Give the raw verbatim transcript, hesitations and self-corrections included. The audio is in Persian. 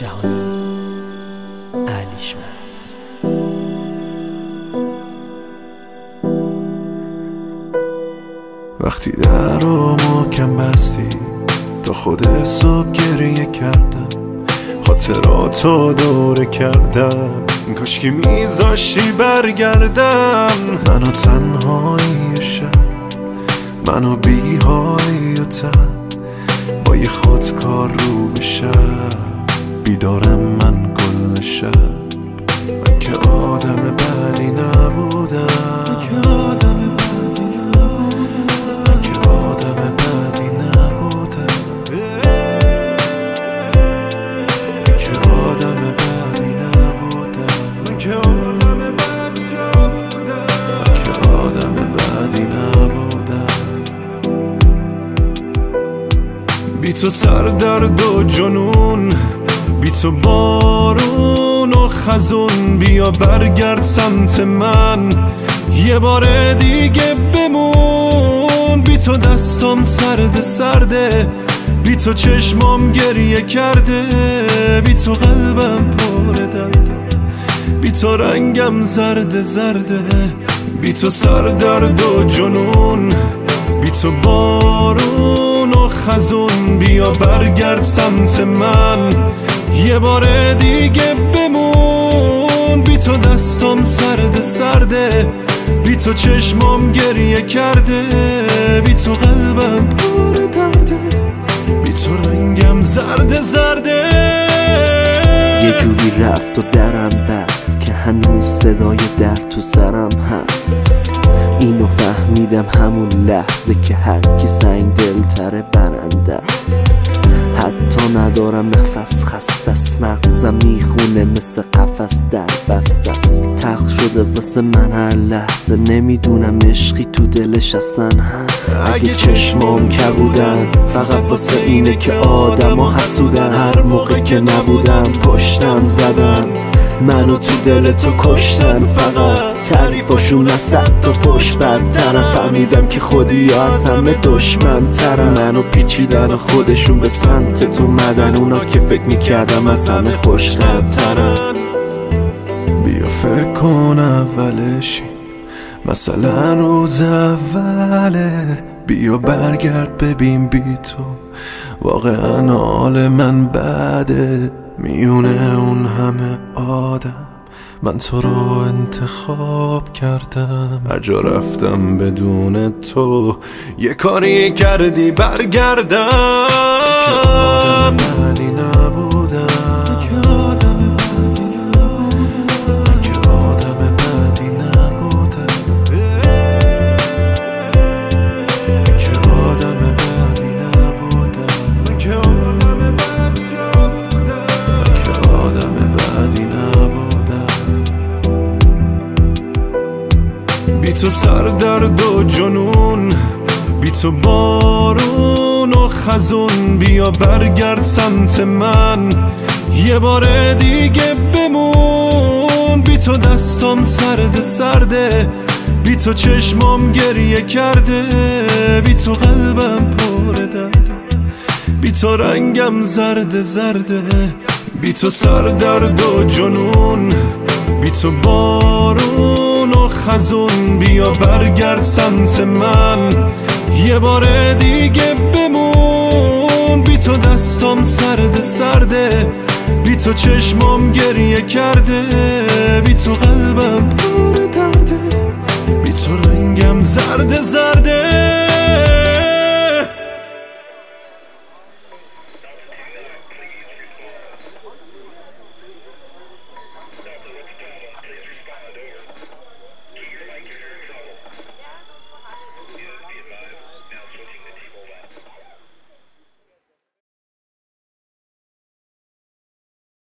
جهانی علیشمس. وقتی در رو محکم بستی تا خود صبح گریه کردم، خاطراتو دوره کردم، کاشکی میذاشتی برگردم. منو تنهایی شب، منو بی‌حالی و تب، با یه خودکار رو به شب، بیدارم من کل شب. من که آدم بدی نبودم، من که آدم بدی نبودم، من که آدم بدی نبودم، من که آدم بدی نبودم، من که آدم بدی نبودم، من که آدم بدی نبودم. بی تو سردرد و جنون، بی تو بارون و خزون، بیا برگرد سمت من یه بار دیگه بمون. بی تو دستم سرد سرده، بی تو چشمام گریه کرده، بی تو قلبم پر درده، بی تو رنگم زرد زرده. بی تو سردرد و جنون، بی تو بارون و خزون، بیا برگرد سمت من یه بار دیگه بمون. بی تو دستم سرد سرده، بی تو چشمام گریه کرده، بی تو قلبم پر درده، بی تو رنگم زرد زرده. یه جوری رفت و درم بست که هنوز صدای در تو سرم هست. اینو فهمیدم همون لحظه که هر کی سنگ دلتره برنده است. حتی ندارم نفس، خسته است، مغزم میخونه مثل قفس در بست است. تلخ شده واسه من هر لحظه، نمیدونم عشقی تو دلش اصلا هست. اگه چشمام کبودن فقط واسه اینه که آدم ها حسودن، هر موقع که نبودم پشتم زدن، منو تو دل تو کشتن. فقط تعریفاشون از صد تا پشت بدترم، فهمیدم که خودی یا از همه دشمن ترم. منو پیچیدن و خودشون به سمت تو مدن، اونا که فکر میکردم از همه خوش‌طبع ترن. بیا فکر کن اولشی، مثلا روز اوله، بیا برگرد ببین بی تو واقعا حال من بده. میونه اون همه آدم من تو رو انتخاب کردم، هر جا رفتم بدون تو یه کاری کردی برگردم. که آدم بدی نبودم، که آدم بدی نبودم، که آدم بدی نبودم، که آدم بدی نبودم، که آدم بدی نبودم، که آدم بدی نبودم. بی تو سردرد و جنون، بی تو بارون و خزون، بیا برگرد سمت من یه بار دیگه بمون. بی تو دستم سرد سرده، بی تو چشمام گریه کرده، بی تو قلبم پر درده، بی تو رنگم زرد زرده. بی تو سردرد و جنون، بی تو بارون و خزون، بیا برگرد سمت من یه بار دیگه بمون. بی تو دستم سرد سرده، بی تو چشمام گریه کرده، بی تو قلبم